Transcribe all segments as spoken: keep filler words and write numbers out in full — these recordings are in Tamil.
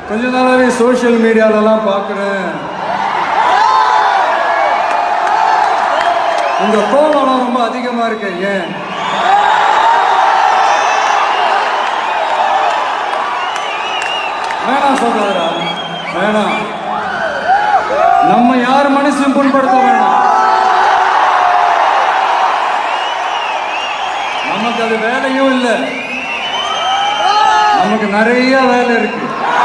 கொஞ்ச நாளாவே சோஷியல் மீடியாலலாம் பார்க்குறேன், உங்க கோபம் ரொம்ப அதிகமா இருக்கு. ஏன்? வேணாம் சொல்றாரா? வேணாம். நம்ம யார் மனசையும் புண்படுத்த வேணாம். நமக்கு அது வேலையும் இல்லை. நமக்கு நிறைய வேலை இருக்கு.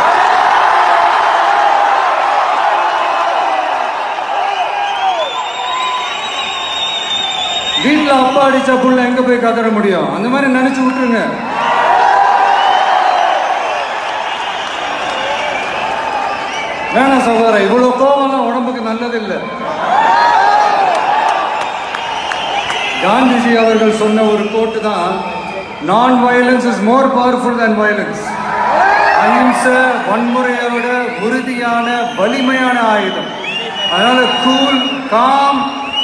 வீட்டுல அப்பா அடிச்சா புள்ள எங்க போய் கதற முடியும்? அந்த மாதிரி நினைச்சு விட்டுருங்க. வேணாம் சகோதரா, இவ்வளவு கோவம்லாம் உடம்புக்கு நல்லது இல்லை. காந்திஜி அவர்கள் சொன்ன ஒரு கோட்டு தான், non violence is more powerful than violence. அஹிம்சை வன்முறையோட உறுதியான வலிமையான ஆயுதம். அதனால கூல் காம்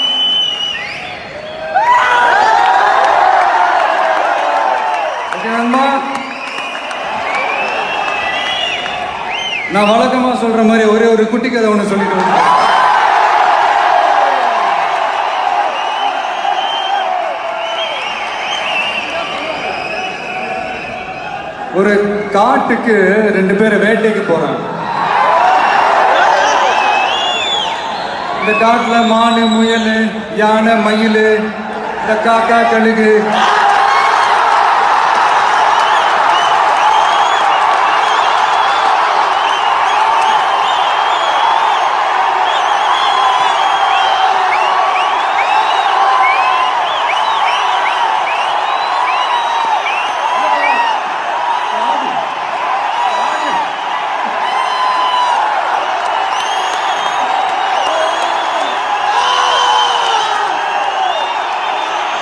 நான் வழக்கமா சொல்ற மாதிரி ஒரே ஒரு குட்டி கதை ஒன்று சொல்லிட்டு வந்தேன். ஒரு காட்டுக்கு ரெண்டு பேரும் வேட்டைக்கு போறாங்க. இந்த காட்டுல மானு, முயல், யானை, மயில், இந்த காக்கா, கழுகு,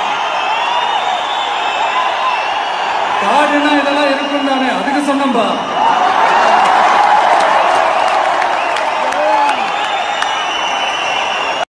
காடுனா இதெல்லாம் இருக்கும் தானே, அதுக்கு சொன்னம்பா.